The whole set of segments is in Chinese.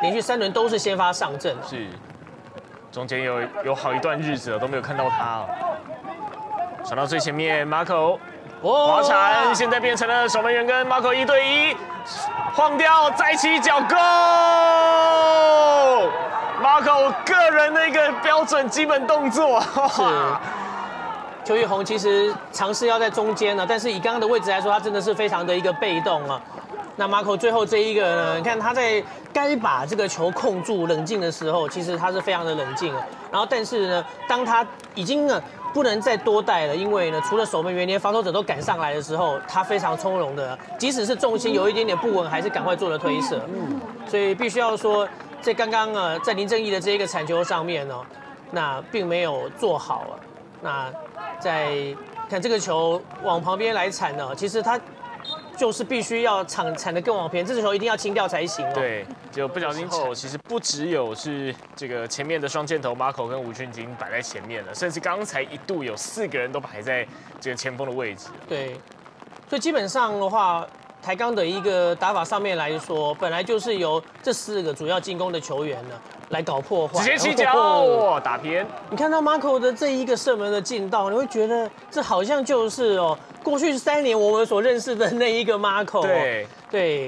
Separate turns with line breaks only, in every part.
连续3轮都是先发上阵。
是，中间有好一段日子了都没有看到他哦。传到最前面 ，Marco 滑铲，现在变成了守门员跟 Marco 1对1，晃掉，再起脚 ，Go！Marco 个人的一个标准基本动作，
是。邱玉宏其实尝试要在中间呢，但是以刚刚的位置来说，他真的是非常的一个被动啊。那 Marco 最后这一个呢，你看他在该把这个球控住、冷静的时候，其实他是非常的冷静啊。然后，但是呢，当他已经呢不能再多带了，因为呢，除了守门员，连防守者都赶上来的时候，他非常从容的，即使是重心有一点点不稳，还是赶快做了推射。所以必须要说，在刚刚在林正义的这一个铲球上面呢，那并没有做好啊。那在看这个球往旁边来铲呢，其实他就是必须要铲得更往边，这球一定要清掉才行哦。
对，就不小心后，其实不只有是这个前面的双箭头 Marco 跟吴俊金摆在前面了，甚至刚才一度有4个人都摆在这个前锋的位置。
对，所以基本上的话，台钢的一个打法上面来说，本来就是由这4个主要进攻的球员呢来搞破坏，
直接起脚打偏。
你看到 Marco 的这一个射门的劲道，你会觉得这好像就是过去3年我们所认识的那一个 Marco。
对
对。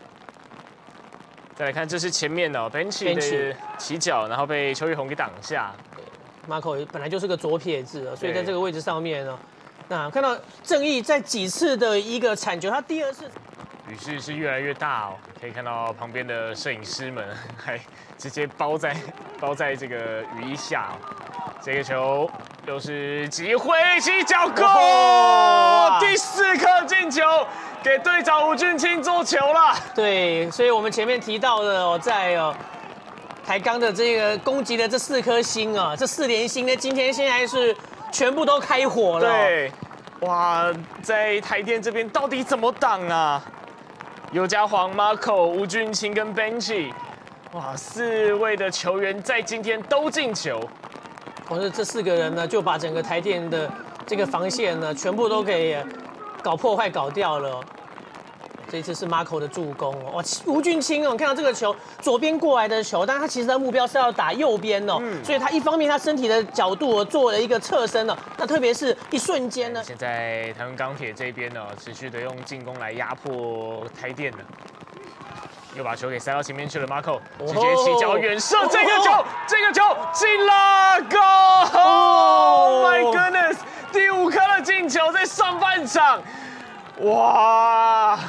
再来看，这是前面的 Benchy 的起脚，然后被邱玉宏给挡下。
Marco 本来就是个左撇子，所以在这个位置上面呢，那看到正义在几次的一个铲球，他第2次
雨势是越来越大哦，可以看到旁边的摄影师们还直接包在这个雨衣下哦。这个球又是机会，起脚 Go！ 第4颗进球，给队长吴俊清做球了。
对，所以我们前面提到的在台钢的这个攻击的这4颗星啊，这4连星呢，今天现在是全部都开火了。
对，哇，在台电这边到底怎么挡啊？尤家煌、Marco、吴俊清跟 Benchy， 哇，4位的球员在今天都进球。
这4个人呢，就把整个台电的这个防线呢，全部都给搞破坏、搞掉了。这一次是 Marco 的助攻哦，哇，吴俊清哦，你看到这个球左边过来的球，但是他其实的目标是要打右边哦，所以他一方面他身体的角度做了一个侧身哦，那特别是一瞬间呢，
现在台湾钢铁这边呢，持续的用进攻来压迫台电的。又把球给塞到前面去了 ，Marco 直接起脚远射，这个球进了 ，Go！Oh my goodness！ 第5颗的进球在上半场，哇！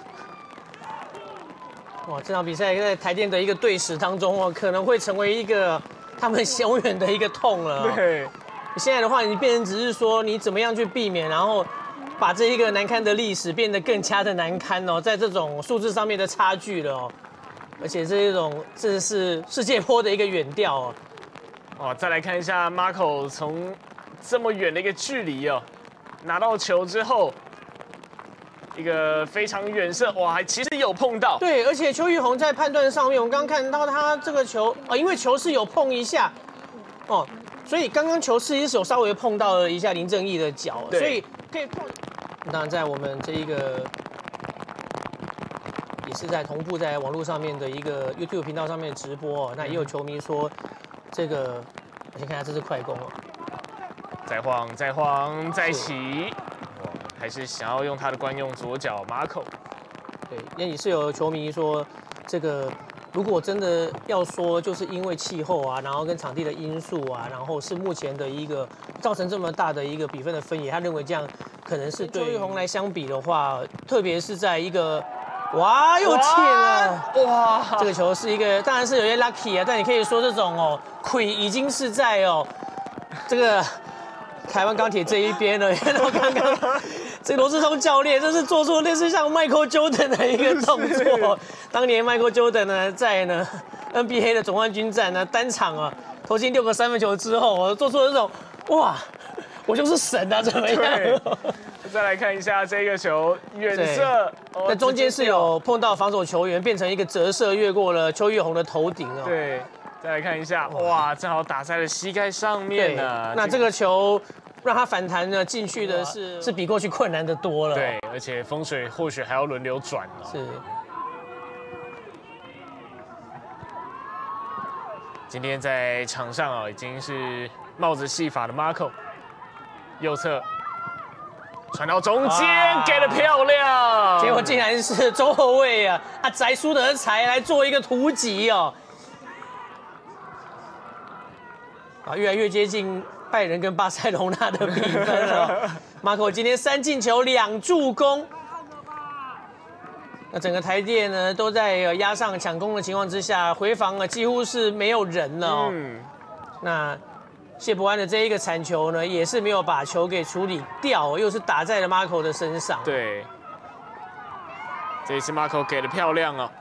这场比赛在台电的一个队史当中哦，可能会成为一个他们永远的一个痛了。
对，
现在的话，你变成只是说你怎么样去避免，然后把这一个难堪的历史变得更加的难堪哦，在这种数字上面的差距了哦，而且这是世界波的一个远调哦。
再来看一下 Marco 从这么远的一个距离哦，拿到球之后，一个非常远射，哇，其实有碰到。
对，而且邱玉宏在判断上面，我们刚刚看到他这个球因为球是有碰一下哦，所以刚刚球是有稍微碰到了一下林正义的脚，所以可以碰。当然，在我们这一个也是在同步在网络上面的一个 YouTube 频道上面直播那也有球迷说这个，我先看一下这是快攻
再晃再晃再起，还是想要用他的惯用左脚 Marco。
对，也是有球迷说这个。如果真的要说，就是因为气候啊，然后跟场地的因素啊，然后是目前的一个造成这么大的一个比分的分野，他认为这样可能是对邱玉宏来相比的话，特别是在一个哇又进了哇，这个球是一个当然是有些 lucky 啊，但你可以说这种亏已经是在这个台湾钢铁这一边了，看到刚刚。这罗志聪教练这是做出类似像 Michael Jordan 的一个动作。当年 Michael Jordan 呢，在NBA 的总冠军战呢，单场投进6个3分球之后，做出了这种哇，我就是神啊，怎么样？
再来看一下这个球远射，
那中间是有碰到防守球员，变成一个折射越过了邱玉宏的头顶
对，再来看一下，哇，正好打在了膝盖上面呢。
那这个球。让他反弹呢进去的是比过去困难的多了。
对，而且风水或许还要轮流转了。
是。
今天在场上啊，已经是帽子戏法的 Marco， 右侧传到中间，给的漂亮，
结果竟然是中后卫啊，翟苏德才来做一个突击哦，越来越接近拜仁跟巴塞隆纳的比分了。Marco 今天3进球2助攻。那整个台电呢，都在压上抢攻的情况之下，回防啊几乎是没有人了哦。那谢伯安的这一个铲球呢，也是没有把球给处理掉，又是打在了 Marco 的身上。
对，这一次 Marco 给的漂亮哦。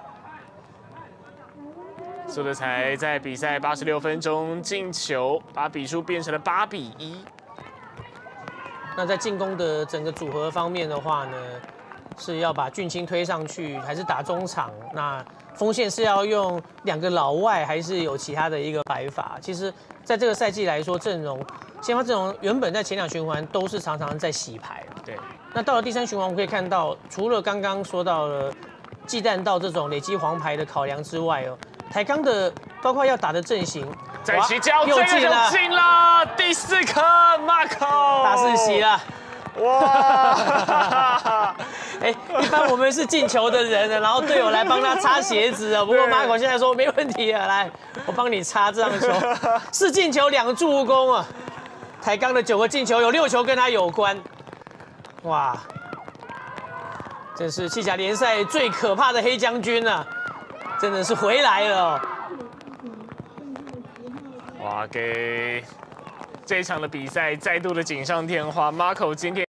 苏德才在比赛86分钟进球，把比数变成了8比1。
那在进攻的整个组合方面的话呢，是要把俊卿推上去，还是打中场？那锋线是要用2个老外，还是有其他的一个摆法？其实，在这个赛季来说，先发阵容原本在前2循环都是常常在洗牌。
对。
那到了第3循环，我们可以看到，除了刚刚说到了忌惮到这种累积黄牌的考量之外哦，台钢的包括要打的阵型，
在起脚，这个就进了，第4颗 Marco
大四喜了。
哇！
一般我们是进球的人然后队友来帮他擦鞋子啊。不过Marco现在说没问题啊，来，我帮你擦这样球，4进球2助攻啊。台钢的9个进球有6球跟他有关，哇！真是西甲联赛最可怕的黑将军啊，真的是回来了哦。
哇，给这一场的比赛再度的锦上添花 ，Marco 今天。